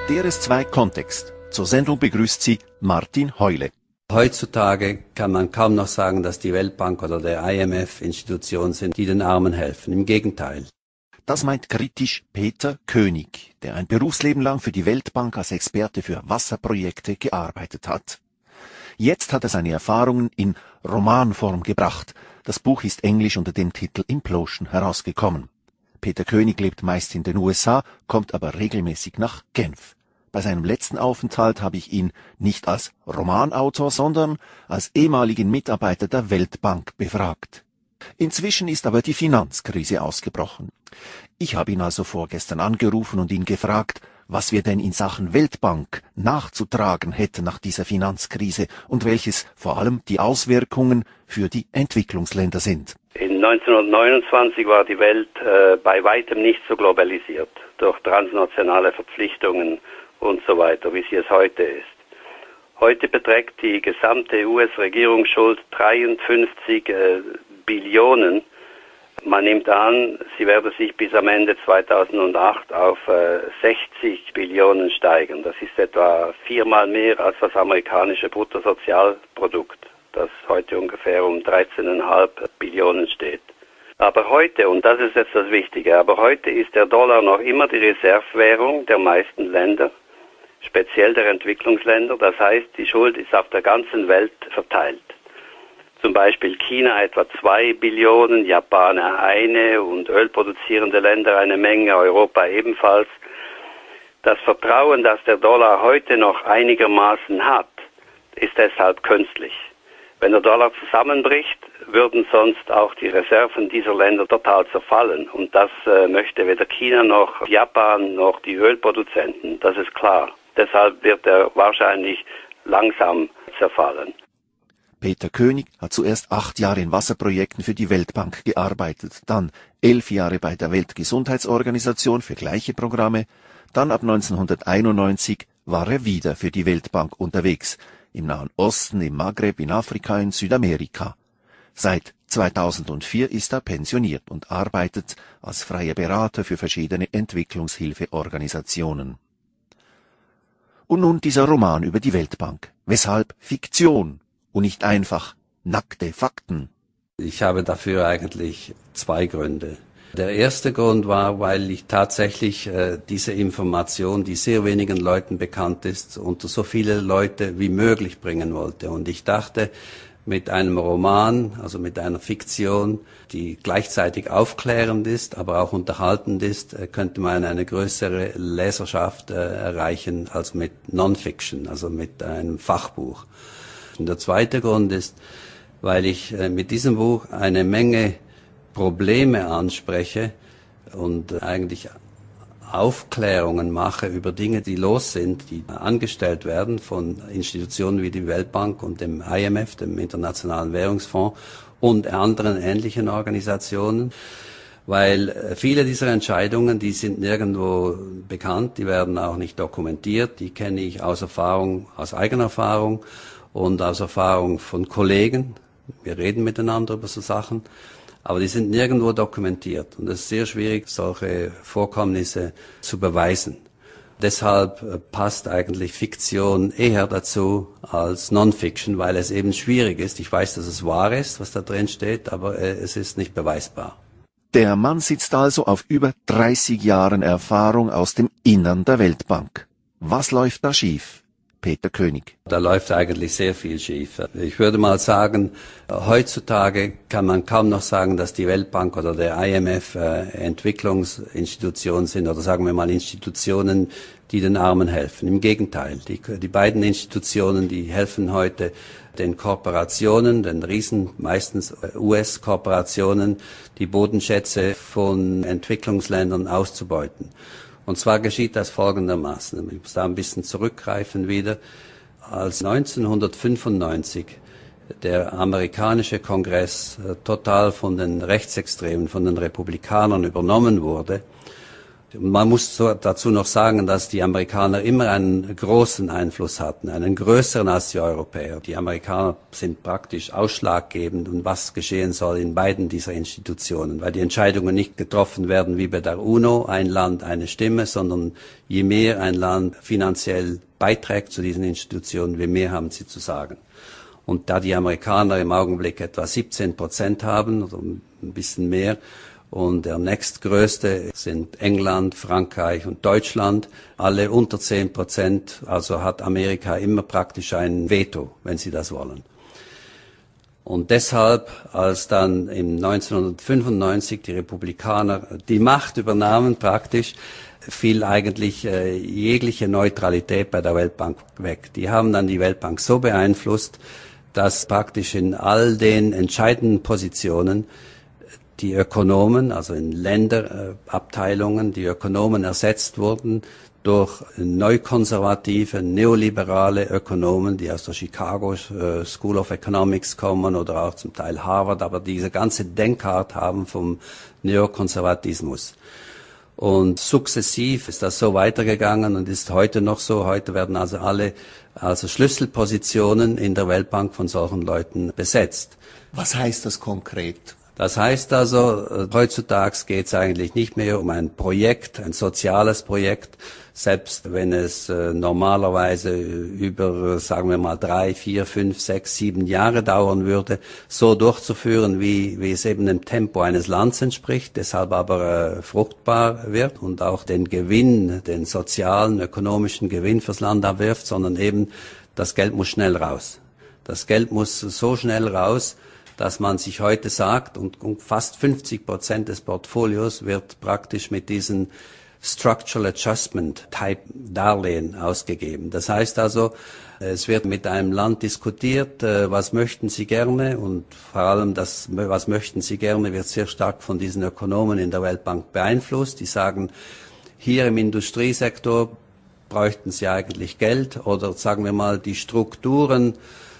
DRS2 Kontext. Zur Sendung begrüßt Sie Martin Heule. Heutzutage kann man kaum noch sagen, dass die Weltbank oder der IMF Institutionen sind, die den Armen helfen. Im Gegenteil. Das meint kritisch Peter König, der ein Berufsleben lang für die Weltbank als Experte für Wasserprojekte gearbeitet hat. Jetzt hat er seine Erfahrungen in Romanform gebracht. Das Buch ist englisch unter dem Titel Implosion herausgekommen. Peter König lebt meist in den USA, kommt aber regelmäßig nach Genf. Bei seinem letzten Aufenthalt habe ich ihn nicht als Romanautor, sondern als ehemaligen Mitarbeiter der Weltbank befragt. Inzwischen ist aber die Finanzkrise ausgebrochen. Ich habe ihn also vorgestern angerufen und ihn gefragt, was wir denn in Sachen Weltbank nachzutragen hätten nach dieser Finanzkrise und welches vor allem die Auswirkungen für die Entwicklungsländer sind. In 1929 war die Welt bei weitem nicht so globalisiert, durch transnationale Verpflichtungen und so weiter, wie sie es heute ist. Heute beträgt die gesamte US-Regierungsschuld 53 Billionen. Man nimmt an, sie werde sich bis am Ende 2008 auf 60 Billionen steigern. Das ist etwa 4-mal mehr als das amerikanische Bruttosozialprodukt, das heute ungefähr um 13,5 Billionen steht. Aber heute, und das ist jetzt das Wichtige, aber heute ist der Dollar noch immer die Reservewährung der meisten Länder, speziell der Entwicklungsländer. Das heißt, die Schuld ist auf der ganzen Welt verteilt. Zum Beispiel China etwa 2 Billionen, Japan eine und ölproduzierende Länder eine Menge, Europa ebenfalls. Das Vertrauen, das der Dollar heute noch einigermaßen hat, ist deshalb künstlich. Wenn der Dollar zusammenbricht, würden sonst auch die Reserven dieser Länder total zerfallen. Und das möchte weder China noch Japan noch die Ölproduzenten, das ist klar. Deshalb wird er wahrscheinlich langsam zerfallen. Peter König hat zuerst 8 Jahre in Wasserprojekten für die Weltbank gearbeitet, dann 11 Jahre bei der Weltgesundheitsorganisation für gleiche Programme, dann ab 1991 war er wieder für die Weltbank unterwegs, im Nahen Osten, im Maghreb, in Afrika, in Südamerika. Seit 2004 ist er pensioniert und arbeitet als freier Berater für verschiedene Entwicklungshilfeorganisationen. Und nun dieser Roman über die Weltbank. Weshalb Fiktion und nicht einfach nackte Fakten? Ich habe dafür eigentlich 2 Gründe. Der erste Grund war, weil ich tatsächlich diese Information, die sehr wenigen Leuten bekannt ist, unter so viele Leute wie möglich bringen wollte. Und ich dachte, mit einem Roman, also mit einer Fiktion, die gleichzeitig aufklärend ist, aber auch unterhaltend ist, könnte man eine größere Leserschaft erreichen als mit Non-Fiction, also mit einem Fachbuch. Und der zweite Grund ist, weil ich mit diesem Buch eine Menge Probleme anspreche und eigentlich Aufklärungen mache über Dinge, die los sind, die angestellt werden von Institutionen wie die Weltbank und dem IMF, dem Internationalen Währungsfonds und anderen ähnlichen Organisationen. Weil viele dieser Entscheidungen, die sind nirgendwo bekannt, die werden auch nicht dokumentiert, die kenne ich aus Erfahrung, aus eigener Erfahrung und aus Erfahrung von Kollegen. Wir reden miteinander über so Sachen, aber die sind nirgendwo dokumentiert und es ist sehr schwierig, solche Vorkommnisse zu beweisen. Deshalb passt eigentlich Fiktion eher dazu als Non-Fiction, weil es eben schwierig ist. Ich weiß, dass es wahr ist, was da drin steht, aber es ist nicht beweisbar. Der Mann sitzt also auf über 30 Jahren Erfahrung aus dem Innern der Weltbank. Was läuft da schief? Peter König. Da läuft eigentlich sehr viel schief. Ich würde mal sagen, heutzutage kann man kaum noch sagen, dass die Weltbank oder der IMF Entwicklungsinstitutionen sind oder sagen wir mal Institutionen, die den Armen helfen. Im Gegenteil, die beiden Institutionen, die helfen heute den Korporationen, den Riesen, meistens US-Korporationen, die Bodenschätze von Entwicklungsländern auszubeuten. Und zwar geschieht das folgendermaßen. Ich muss da ein bisschen zurückgreifen wieder. Als 1995 der amerikanische Kongress total von den Rechtsextremen, von den Republikanern übernommen wurde Man muss dazu noch sagen, dass die Amerikaner immer einen großen Einfluss hatten, einen größeren als die Europäer. Die Amerikaner sind praktisch ausschlaggebend, und was geschehen soll in beiden dieser Institutionen, weil die Entscheidungen nicht getroffen werden wie bei der UNO, ein Land, eine Stimme, sondern je mehr ein Land finanziell beiträgt zu diesen Institutionen, je mehr haben sie zu sagen. Und da die Amerikaner im Augenblick etwa 17% haben, oder ein bisschen mehr, und der nächstgrößte sind England, Frankreich und Deutschland, alle unter 10%, also hat Amerika immer praktisch ein Veto, wenn sie das wollen. Und deshalb, als dann im 1995 die Republikaner die Macht übernahmen praktisch, fiel eigentlich jegliche Neutralität bei der Weltbank weg. Die haben dann die Weltbank so beeinflusst, dass praktisch in all den entscheidenden Positionen die Ökonomen, also in Länderabteilungen, die Ökonomen ersetzt wurden durch neukonservative, neoliberale Ökonomen, die aus der Chicago School of Economics kommen oder auch zum Teil Harvard, aber diese ganze Denkart haben vom Neokonservatismus. Und sukzessiv ist das so weitergegangen und ist heute noch so. Heute werden also alle Schlüsselpositionen in der Weltbank von solchen Leuten besetzt. Was heißt das konkret? Das heißt also, heutzutage geht es eigentlich nicht mehr um ein Projekt, ein soziales Projekt, selbst wenn es normalerweise über, sagen wir mal, 3, 4, 5, 6, 7 Jahre dauern würde, so durchzuführen, wie es eben dem Tempo eines Landes entspricht, deshalb aber fruchtbar wird und auch den Gewinn, den sozialen, ökonomischen Gewinn fürs Land abwirft, sondern eben das Geld muss schnell raus. Das Geld muss so schnell raus, dass man sich heute sagt, und fast 50% des Portfolios wird praktisch mit diesen Structural Adjustment Type Darlehen ausgegeben. Das heißt also, es wird mit einem Land diskutiert, was möchten Sie gerne, und vor allem das, was möchten Sie gerne, wird sehr stark von diesen Ökonomen in der Weltbank beeinflusst. Die sagen, hier im Industriesektor bräuchten Sie eigentlich Geld, oder sagen wir mal, die Strukturen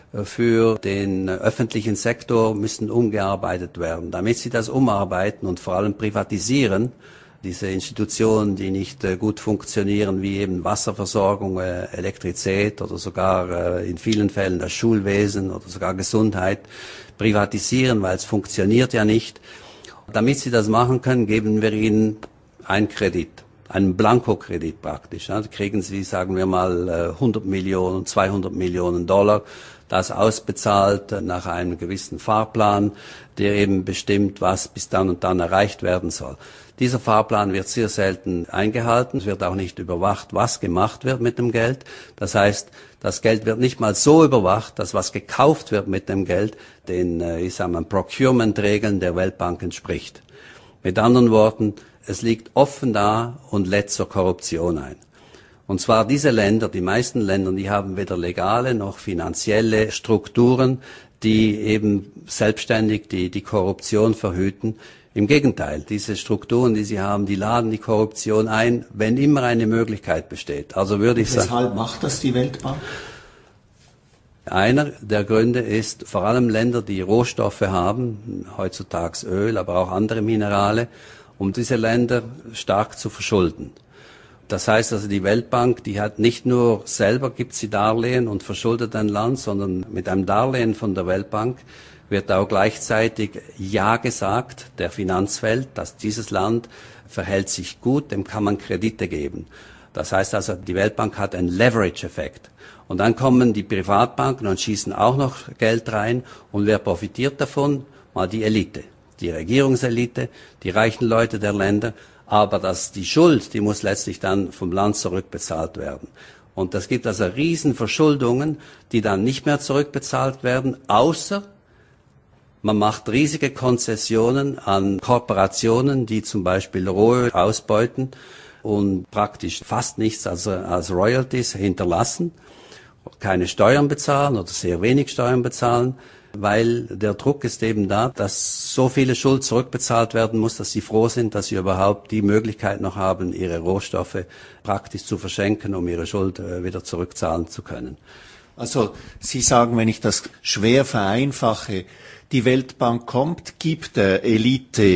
für den öffentlichen Sektor müssen umgearbeitet werden. Damit sie das umarbeiten und vor allem privatisieren, diese Institutionen, die nicht gut funktionieren, wie eben Wasserversorgung, Elektrizität oder sogar in vielen Fällen das Schulwesen oder sogar Gesundheit, privatisieren, weil es funktioniert ja nicht. Damit sie das machen können, geben wir ihnen einen Kredit. Einen Blankokredit praktisch. Da kriegen Sie, sagen wir mal, 100 Millionen, 200 Millionen $, das ausbezahlt nach einem gewissen Fahrplan, der eben bestimmt, was bis dann und dann erreicht werden soll. Dieser Fahrplan wird sehr selten eingehalten. Es wird auch nicht überwacht, was gemacht wird mit dem Geld. Das heißt, das Geld wird nicht mal so überwacht, dass was gekauft wird mit dem Geld den, Procurement-Regeln der Weltbank entspricht. Mit anderen Worten, es liegt offen da und lädt zur Korruption ein. Und zwar diese Länder, die meisten Länder, die haben weder legale noch finanzielle Strukturen, die eben selbstständig die Korruption verhüten. Im Gegenteil, diese Strukturen, die sie haben, die laden die Korruption ein, wenn immer eine Möglichkeit besteht. Also würde ich sagen. Weshalb macht das die Weltbank? Einer der Gründe ist vor allem Länder, die Rohstoffe haben, heutzutage Öl, aber auch andere Minerale, um diese Länder stark zu verschulden. Das heißt also, die Weltbank, die hat nicht nur selber, gibt sie Darlehen und verschuldet ein Land, sondern mit einem Darlehen von der Weltbank wird auch gleichzeitig Ja gesagt der Finanzwelt, dass dieses Land verhält sich gut, dem kann man Kredite geben. Das heißt also, die Weltbank hat einen Leverage-Effekt. Und dann kommen die Privatbanken und schießen auch noch Geld rein. Und wer profitiert davon? Mal die Elite, die Regierungselite, die reichen Leute der Länder. Aber die Schuld, die muss letztlich dann vom Land zurückbezahlt werden. Und das gibt also Riesenverschuldungen, die dann nicht mehr zurückbezahlt werden, außer man macht riesige Konzessionen an Korporationen, die zum Beispiel Rohöl ausbeuten und praktisch fast nichts als Royalties hinterlassen, keine Steuern bezahlen oder sehr wenig Steuern bezahlen, weil der Druck ist eben da, dass so viele Schuld zurückbezahlt werden muss, dass sie froh sind, dass sie überhaupt die Möglichkeit noch haben, ihre Rohstoffe praktisch zu verschenken, um ihre Schuld wieder zurückzahlen zu können. Also Sie sagen, wenn ich das schwer vereinfache, die Weltbank kommt, gibt der Elite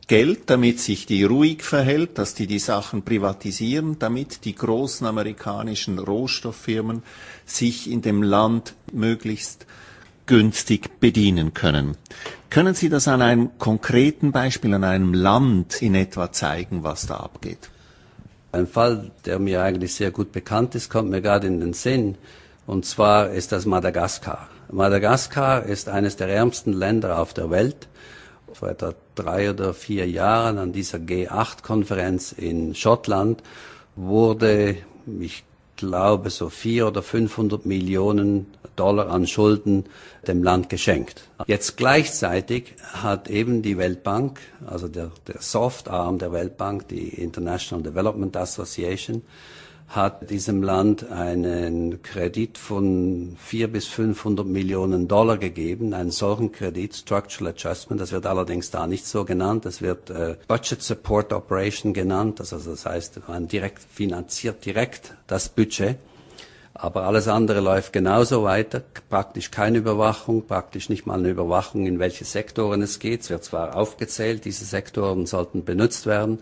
Geld, damit sich die ruhig verhält, dass die Sachen privatisieren, damit die großen amerikanischen Rohstofffirmen sich in dem Land möglichst günstig bedienen können. Können Sie das an einem konkreten Beispiel, an einem Land in etwa zeigen, was da abgeht? Ein Fall, der mir eigentlich sehr gut bekannt ist, kommt mir gerade in den Sinn. Und zwar ist das Madagaskar. Madagaskar ist eines der ärmsten Länder auf der Welt. Vor etwa 3 oder 4 Jahren an dieser G8-Konferenz in Schottland wurde, ich glaube, so 400 oder 500 Millionen Dollar an Schulden dem Land geschenkt. Jetzt gleichzeitig hat eben die Weltbank, also der Soft-Arm der Weltbank, die International Development Association, hat diesem Land einen Kredit von 400 bis 500 Millionen Dollar gegeben, einen solchen Kredit, Structural Adjustment, das wird allerdings da nicht so genannt, das wird Budget Support Operation genannt, also das heißt, man finanziert direkt das Budget, aber alles andere läuft genauso weiter, praktisch keine Überwachung, praktisch nicht mal eine Überwachung, in welche Sektoren es geht, es wird zwar aufgezählt, diese Sektoren sollten benutzt werden,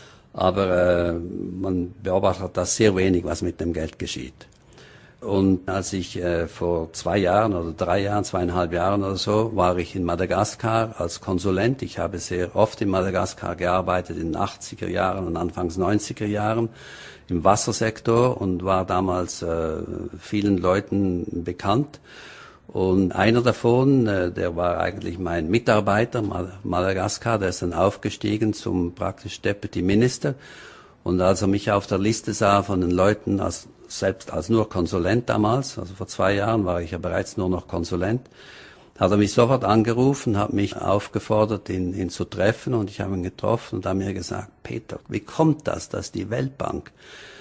aber man beobachtet das sehr wenig, was mit dem Geld geschieht. Und als ich vor 2 Jahren oder 3 Jahren, 2,5 Jahren oder so, war ich in Madagaskar als Konsulent. Ich habe sehr oft in Madagaskar gearbeitet, in den 80er Jahren und Anfangs 90er Jahren im Wassersektor und war damals vielen Leuten bekannt. Und einer davon, der war eigentlich mein Mitarbeiter, Madagaskar, der ist dann aufgestiegen zum praktisch Deputy Minister. Und als er mich auf der Liste sah von den Leuten, selbst als nur Konsulent damals, also vor 2 Jahren war ich ja bereits nur noch Konsulent, hat er mich sofort angerufen, hat mich aufgefordert, ihn zu treffen. Und ich habe ihn getroffen und hat mir gesagt, Peter, wie kommt das, dass die Weltbank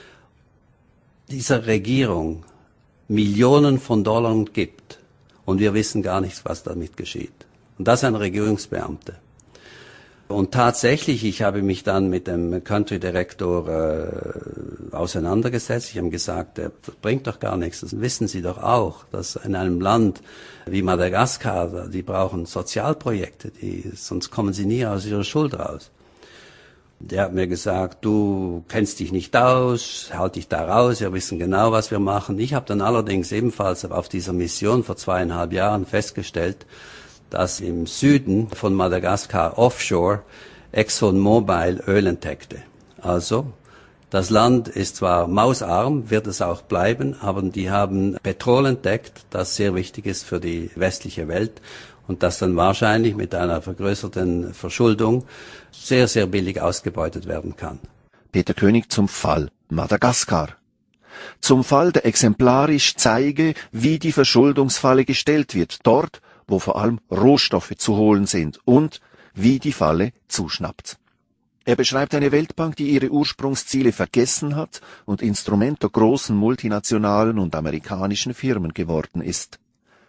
dieser Regierung Millionen von Dollar gibt? Und wir wissen gar nichts, was damit geschieht. Und das ist ein Regierungsbeamter. Und tatsächlich, ich habe mich dann mit dem Country Director auseinandergesetzt. Ich habe gesagt, das bringt doch gar nichts. Das wissen Sie doch auch, dass in einem Land wie Madagaskar, die brauchen Sozialprojekte, sonst kommen sie nie aus ihrer Schuld raus. Der hat mir gesagt, du kennst dich nicht aus, halt dich da raus, wir wissen genau, was wir machen. Ich habe dann allerdings ebenfalls auf dieser Mission vor 2,5 Jahren festgestellt, dass im Süden von Madagaskar offshore ExxonMobil Öl entdeckte. Also, das Land ist zwar mausarm, wird es auch bleiben, aber die haben Petrol entdeckt, das sehr wichtig ist für die westliche Welt und das dann wahrscheinlich mit einer vergrößerten Verschuldung sehr, sehr billig ausgebeutet werden kann. Peter König zum Fall Madagaskar. Zum Fall, der exemplarisch zeige, wie die Verschuldungsfalle gestellt wird, dort, wo vor allem Rohstoffe zu holen sind und wie die Falle zuschnappt. Er beschreibt eine Weltbank, die ihre Ursprungsziele vergessen hat und Instrument der großen multinationalen und amerikanischen Firmen geworden ist.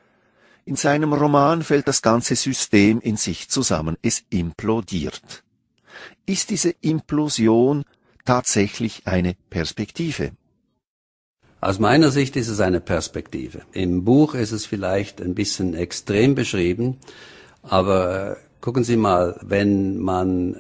In seinem Roman fällt das ganze System in sich zusammen, es implodiert. Ist diese Implosion tatsächlich eine Perspektive? Aus meiner Sicht ist es eine Perspektive. Im Buch ist es vielleicht ein bisschen extrem beschrieben, aber gucken Sie mal, wenn man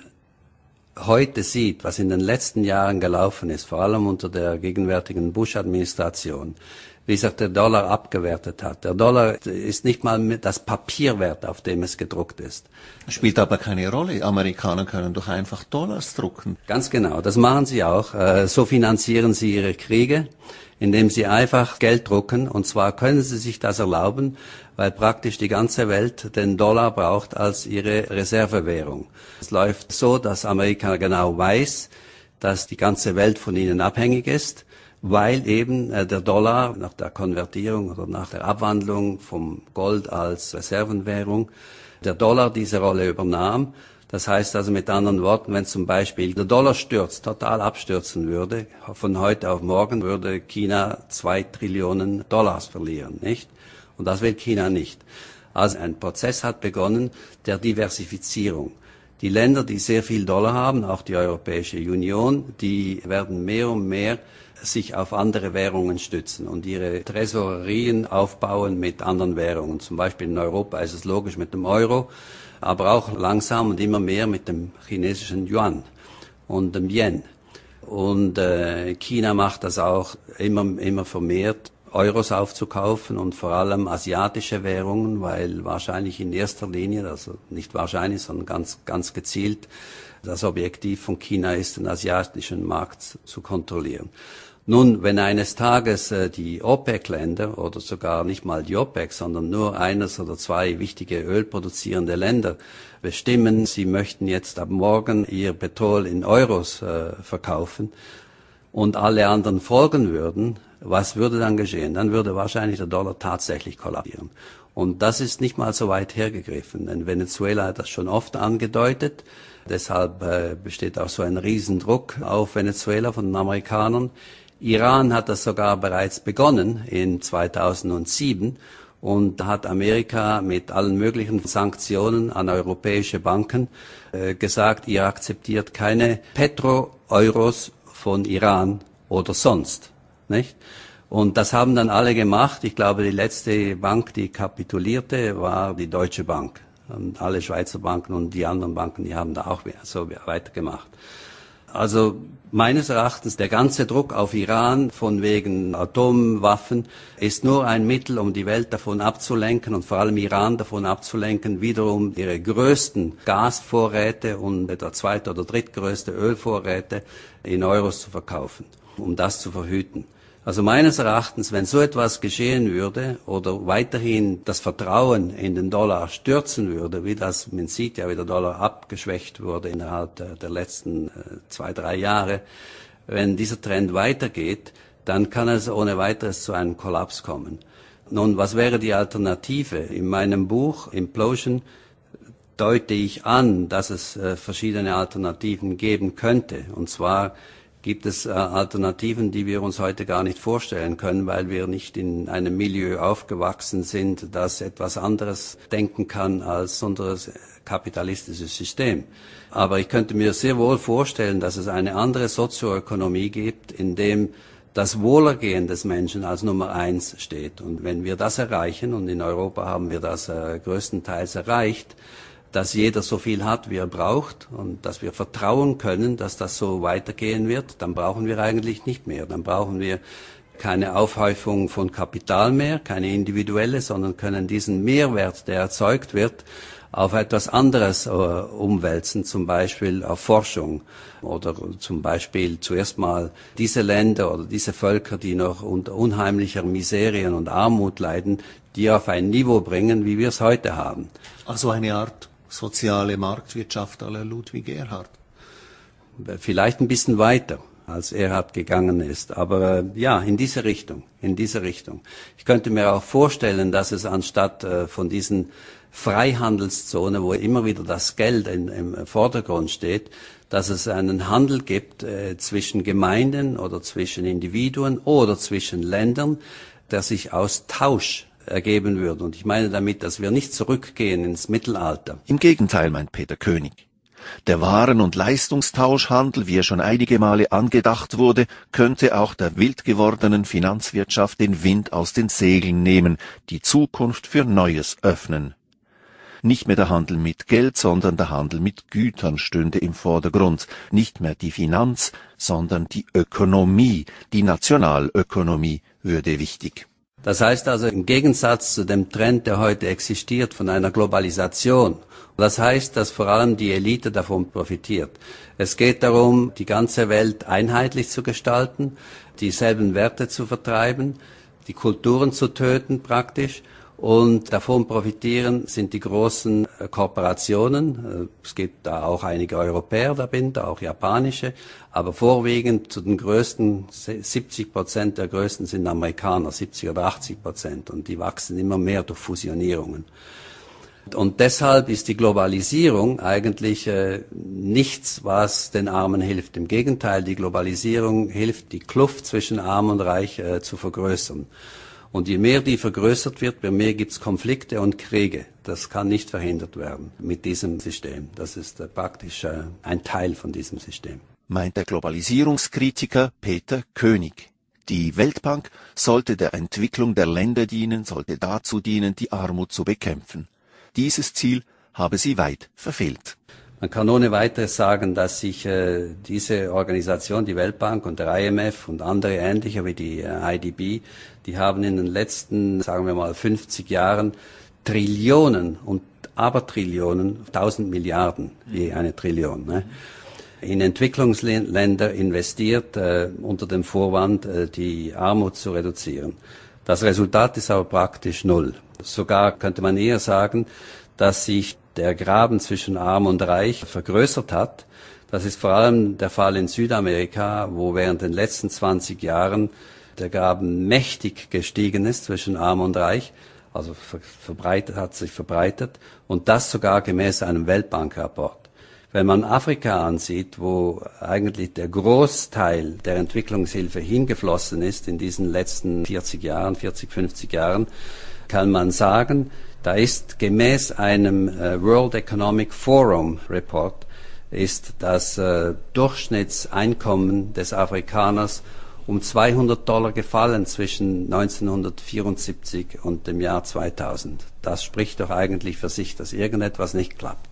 heute sieht, was in den letzten Jahren gelaufen ist, vor allem unter der gegenwärtigen Bush-Administration, wie sich der Dollar abgewertet hat. Der Dollar ist nicht mal das Papier wert, auf dem es gedruckt ist. Spielt aber keine Rolle. Amerikaner können doch einfach Dollars drucken. Ganz genau, das machen sie auch. So finanzieren sie ihre Kriege, indem sie einfach Geld drucken. Und zwar können sie sich das erlauben, weil praktisch die ganze Welt den Dollar braucht als ihre Reservewährung. Es läuft so, dass Amerika genau weiß, dass die ganze Welt von ihnen abhängig ist, weil eben der Dollar nach der Konvertierung oder nach der Abwandlung vom Gold als Reservenwährung, der Dollar diese Rolle übernahm. Das heißt also mit anderen Worten, wenn zum Beispiel der Dollar stürzt, total abstürzen würde, von heute auf morgen würde China 2 Trillionen Dollars verlieren, nicht? Und das will China nicht. Also ein Prozess hat begonnen der Diversifizierung. Die Länder, die sehr viel Dollar haben, auch die Europäische Union, die werden mehr und mehr sich auf andere Währungen stützen und ihre Tresorerien aufbauen mit anderen Währungen. Zum Beispiel in Europa ist es logisch mit dem Euro. aber auch langsam und immer mehr mit dem chinesischen Yuan und dem Yen. Und China macht das auch immer vermehrt, Euros aufzukaufen und vor allem asiatische Währungen, weil wahrscheinlich in erster Linie, also nicht wahrscheinlich, sondern ganz gezielt, das Objektiv von China ist, den asiatischen Markt zu kontrollieren. Nun, wenn eines Tages die OPEC-Länder oder sogar nicht mal die OPEC, sondern nur eines oder zwei wichtige ölproduzierende Länder bestimmen, sie möchten jetzt ab morgen ihr Petrol in Euros verkaufen und alle anderen folgen würden, was würde dann geschehen? Dann würde wahrscheinlich der Dollar tatsächlich kollabieren. Und das ist nicht mal so weit hergegriffen, denn Venezuela hat das schon oft angedeutet. Deshalb besteht auch so ein Riesendruck auf Venezuela von den Amerikanern. Iran hat das sogar bereits begonnen in 2007 und da hat Amerika mit allen möglichen Sanktionen an europäische Banken gesagt, ihr akzeptiert keine Petro-Euros von Iran oder sonst. Nicht? Und das haben dann alle gemacht. Ich glaube, die letzte Bank, die kapitulierte, war die Deutsche Bank. Und alle Schweizer Banken und die anderen Banken, die haben da auch so weitergemacht. Also meines Erachtens, der ganze Druck auf Iran von wegen Atomwaffen ist nur ein Mittel, um die Welt davon abzulenken und vor allem Iran davon abzulenken, wiederum ihre größten Gasvorräte und der zweite oder drittgrößte Ölvorräte in Euros zu verkaufen, um das zu verhüten. Also meines Erachtens, wenn so etwas geschehen würde oder weiterhin das Vertrauen in den Dollar stürzen würde, wie das, man sieht ja, wie der Dollar abgeschwächt wurde innerhalb der letzten 2-3 Jahre, wenn dieser Trend weitergeht, dann kann es ohne weiteres zu einem Kollaps kommen. Nun, was wäre die Alternative? In meinem Buch Implosion deute ich an, dass es verschiedene Alternativen geben könnte, und zwar gibt es Alternativen, die wir uns heute gar nicht vorstellen können, weil wir nicht in einem Milieu aufgewachsen sind, das etwas anderes denken kann als unser kapitalistisches System. Aber ich könnte mir sehr wohl vorstellen, dass es eine andere Sozioökonomie gibt, in dem das Wohlergehen des Menschen als Nummer 1 steht. Und wenn wir das erreichen, und in Europa haben wir das größtenteils erreicht, dass jeder so viel hat, wie er braucht und dass wir vertrauen können, dass das so weitergehen wird, dann brauchen wir eigentlich nicht mehr. Dann brauchen wir keine Aufhäufung von Kapital mehr, keine individuelle, sondern können diesen Mehrwert, der erzeugt wird, auf etwas anderes umwälzen, zum Beispiel auf Forschung oder zum Beispiel zuerst mal diese Länder oder diese Völker, die noch unter unheimlicher Miserien und Armut leiden, die auf ein Niveau bringen, wie wir es heute haben. Also eine Art soziale Marktwirtschaft à la Ludwig Erhard. Vielleicht ein bisschen weiter, als Erhard gegangen ist, aber ja, in diese Richtung. Ich könnte mir auch vorstellen, dass es anstatt von diesen Freihandelszonen, wo immer wieder das Geld im Vordergrund steht, dass es einen Handel gibt zwischen Gemeinden oder zwischen Individuen oder zwischen Ländern, der sich aus Tausch ergeben würde. Und ich meine damit, dass wir nicht zurückgehen ins Mittelalter. Im Gegenteil, meint Peter König. Der Waren- und Leistungstauschhandel, wie er schon einige Male angedacht wurde, könnte auch der wild gewordenen Finanzwirtschaft den Wind aus den Segeln nehmen, die Zukunft für Neues öffnen. Nicht mehr der Handel mit Geld, sondern der Handel mit Gütern stünde im Vordergrund. Nicht mehr die Finanz, sondern die Ökonomie, die Nationalökonomie würde wichtig. Das heißt also im Gegensatz zu dem Trend, der heute existiert von einer Globalisation. Das heißt, dass vor allem die Elite davon profitiert. Es geht darum, die ganze Welt einheitlich zu gestalten, dieselben Werte zu vertreiben, die Kulturen zu töten praktisch. Und davon profitieren sind die großen Kooperationen. Es gibt da auch einige Europäer dahinter, auch japanische, aber vorwiegend zu den größten, 70% der größten sind Amerikaner, 70 oder 80%, und die wachsen immer mehr durch Fusionierungen. Und deshalb ist die Globalisierung eigentlich nichts, was den Armen hilft. Im Gegenteil, die Globalisierung hilft, die Kluft zwischen Arm und Reich zu vergrößern. Und je mehr die vergrößert wird, je mehr gibt es Konflikte und Kriege. Das kann nicht verhindert werden mit diesem System. Das ist praktisch ein Teil von diesem System. Meint der Globalisierungskritiker Peter König. Die Weltbank sollte der Entwicklung der Länder dienen, sollte dazu dienen, die Armut zu bekämpfen. Dieses Ziel habe sie weit verfehlt. Man kann ohne weiteres sagen, dass sich diese Organisation, die Weltbank und der IMF und andere ähnliche wie die IDB, die haben in den letzten, sagen wir mal, 50 Jahren Trillionen und Abertrillionen, 1000 Milliarden, je eine Trillion, ne, in Entwicklungsländer investiert, unter dem Vorwand, die Armut zu reduzieren. Das Resultat ist aber praktisch null. Sogar könnte man eher sagen, dass sich der Graben zwischen Arm und Reich vergrößert hat. Das ist vor allem der Fall in Südamerika, wo während den letzten 20 Jahren der Graben mächtig gestiegen ist zwischen Arm und Reich, also hat sich verbreitet, und das sogar gemäß einem Weltbankrapport. Wenn man Afrika ansieht, wo eigentlich der Großteil der Entwicklungshilfe hingeflossen ist in diesen letzten 40, 50 Jahren, kann man sagen, da ist gemäß einem World Economic Forum Report ist das Durchschnittseinkommen des Afrikaners um $200 gefallen zwischen 1974 und dem Jahr 2000. Das spricht doch eigentlich für sich, dass irgendetwas nicht klappt.